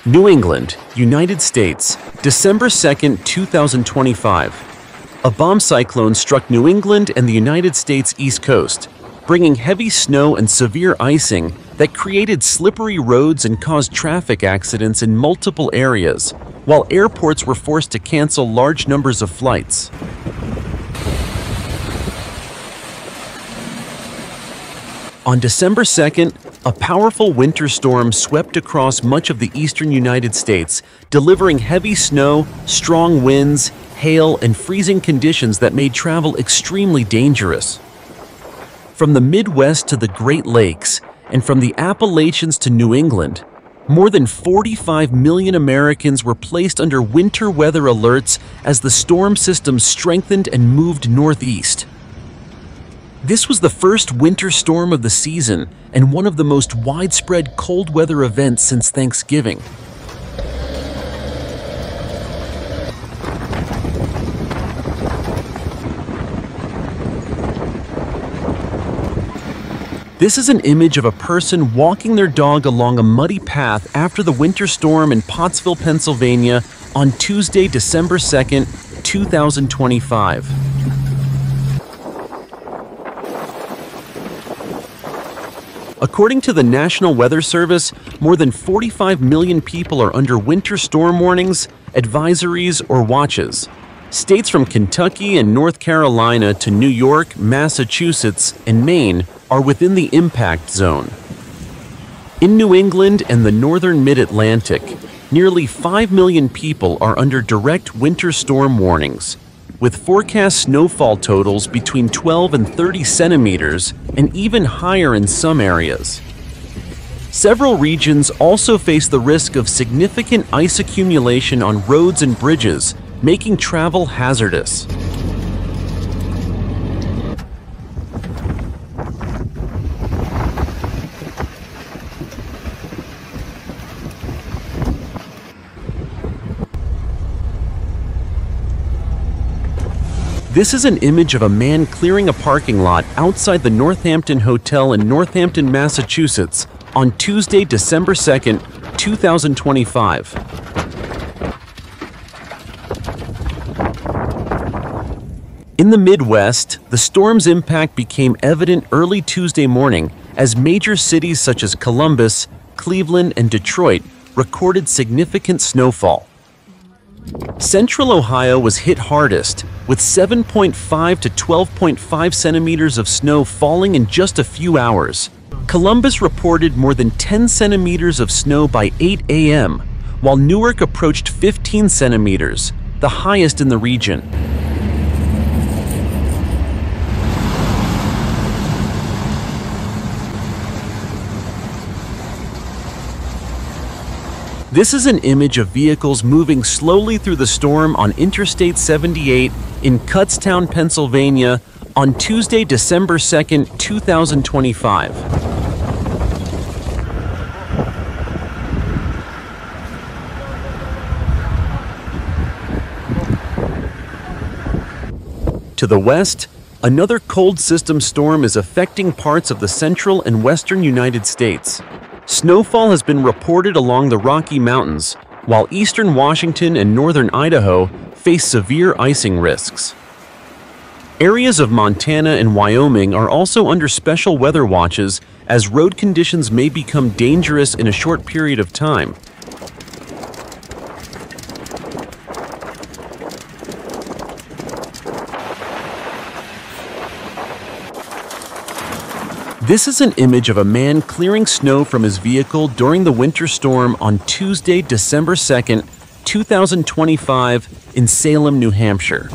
New England, United States, December 2, 2025. A bomb cyclone struck New England and the United States East Coast, bringing heavy snow and severe icing that created slippery roads and caused traffic accidents in multiple areas, while airports were forced to cancel large numbers of flights. On December 2nd, a powerful winter storm swept across much of the eastern United States, delivering heavy snow, strong winds, hail, and freezing conditions that made travel extremely dangerous. From the Midwest to the Great Lakes, and from the Appalachians to New England, more than 45 million Americans were placed under winter weather alerts as the storm system strengthened and moved northeast. This was the first winter storm of the season and one of the most widespread cold weather events since Thanksgiving. This is an image of a person walking their dog along a muddy path after the winter storm in Pottsville, Pennsylvania on Tuesday, December 2nd, 2025. According to the National Weather Service, more than 45 million people are under winter storm warnings, advisories, or watches. States from Kentucky and North Carolina to New York, Massachusetts, and Maine are within the impact zone. In New England and the northern mid-Atlantic, nearly 5 million people are under direct winter storm warnings, with forecast snowfall totals between 12 and 30 centimeters and even higher in some areas. Several regions also face the risk of significant ice accumulation on roads and bridges, making travel hazardous. This is an image of a man clearing a parking lot outside the Northampton Hotel in Northampton, Massachusetts on Tuesday, December 2nd, 2025. In the Midwest, the storm's impact became evident early Tuesday morning as major cities such as Columbus, Cleveland, and Detroit recorded significant snowfall. Central Ohio was hit hardest, with 7.5 to 12.5 centimeters of snow falling in just a few hours. Columbus reported more than 10 centimeters of snow by 8 a.m., while Newark approached 15 centimeters, the highest in the region. This is an image of vehicles moving slowly through the storm on Interstate 78 in Kutztown, Pennsylvania on Tuesday, December 2nd, 2025. To the west, another cold system storm is affecting parts of the central and western United States. Snowfall has been reported along the Rocky Mountains, while eastern Washington and northern Idaho face severe icing risks. Areas of Montana and Wyoming are also under special weather watches as road conditions may become dangerous in a short period of time. This is an image of a man clearing snow from his vehicle during the winter storm on Tuesday, December 2nd, 2025 in Salem, New Hampshire.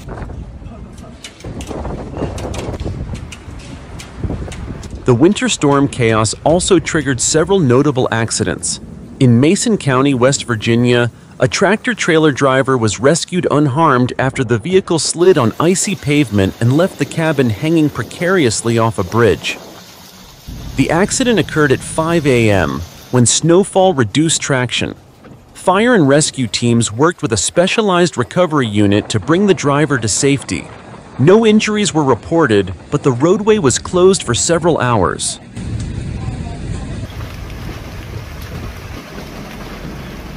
The winter storm chaos also triggered several notable accidents. In Mason County, West Virginia, a tractor-trailer driver was rescued unharmed after the vehicle slid on icy pavement and left the cabin hanging precariously off a bridge. The accident occurred at 5 a.m. when snowfall reduced traction. Fire and rescue teams worked with a specialized recovery unit to bring the driver to safety. No injuries were reported, but the roadway was closed for several hours.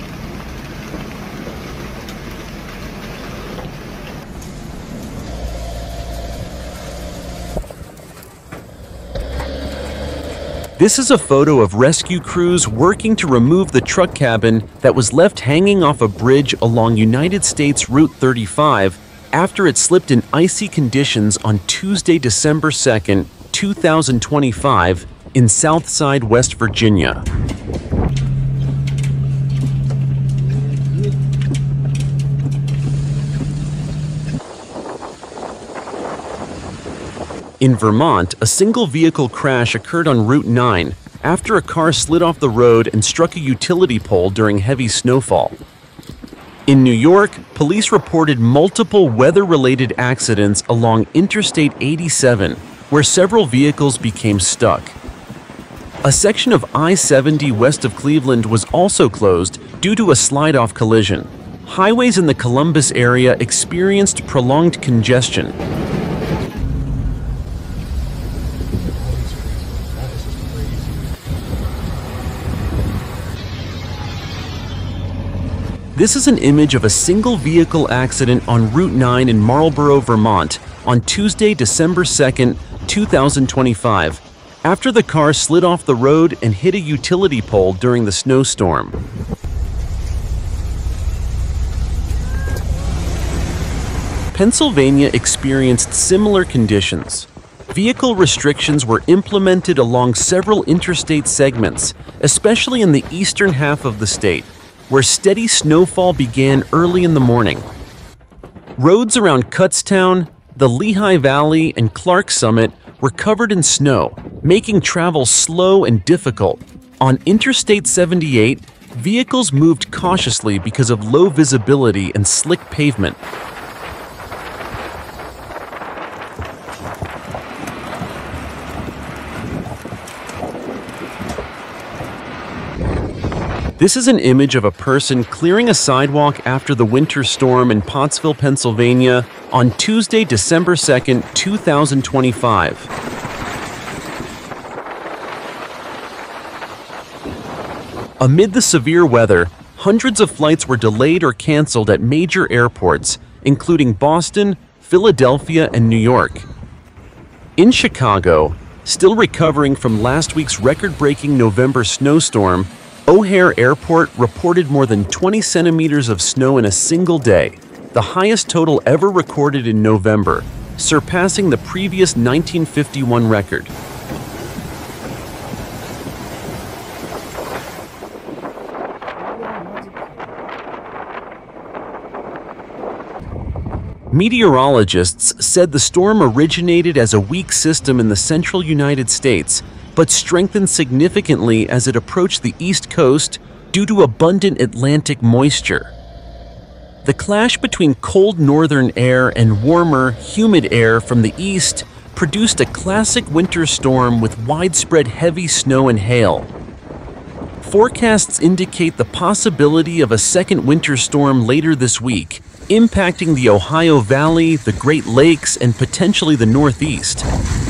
This is a photo of rescue crews working to remove the truck cabin that was left hanging off a bridge along United States Route 35 after it slipped in icy conditions on Tuesday, December 2nd, 2025 in Southside, West Virginia. In Vermont, a single-vehicle crash occurred on Route 9 after a car slid off the road and struck a utility pole during heavy snowfall. In New York, police reported multiple weather-related accidents along Interstate 87, where several vehicles became stuck. A section of I-70 west of Cleveland was also closed due to a slide-off collision. Highways in the Columbus area experienced prolonged congestion. This is an image of a single-vehicle accident on Route 9 in Marlborough, Vermont, on Tuesday, December 2nd, 2025, after the car slid off the road and hit a utility pole during the snowstorm. Pennsylvania experienced similar conditions. Vehicle restrictions were implemented along several interstate segments, especially in the eastern half of the state, where steady snowfall began early in the morning. Roads around Kutztown, the Lehigh Valley, and Clark Summit were covered in snow, making travel slow and difficult. On Interstate 78, vehicles moved cautiously because of low visibility and slick pavement. This is an image of a person clearing a sidewalk after the winter storm in Pottsville, Pennsylvania on Tuesday, December 2nd, 2025. Amid the severe weather, hundreds of flights were delayed or canceled at major airports, including Boston, Philadelphia, and New York. In Chicago, still recovering from last week's record-breaking November snowstorm, O'Hare Airport reported more than 20 centimeters of snow in a single day, the highest total ever recorded in November, surpassing the previous 1951 record. Meteorologists said the storm originated as a weak system in the central United States, but strengthened significantly as it approached the East Coast due to abundant Atlantic moisture. The clash between cold northern air and warmer, humid air from the east produced a classic winter storm with widespread heavy snow and hail. Forecasts indicate the possibility of a second winter storm later this week, impacting the Ohio Valley, the Great Lakes, and potentially the Northeast.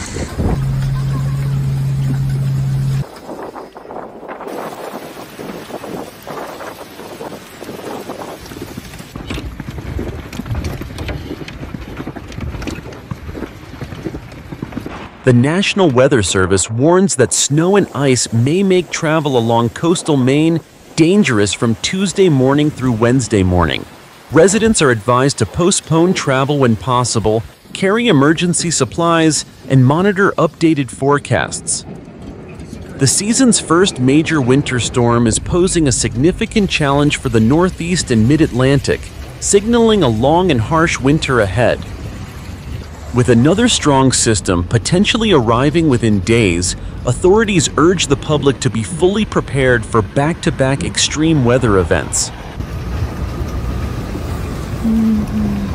The National Weather Service warns that snow and ice may make travel along coastal Maine dangerous from Tuesday morning through Wednesday morning. Residents are advised to postpone travel when possible, carry emergency supplies, and monitor updated forecasts. The season's first major winter storm is posing a significant challenge for the Northeast and Mid-Atlantic, signaling a long and harsh winter ahead. With another strong system potentially arriving within days, authorities urge the public to be fully prepared for back-to-back extreme weather events.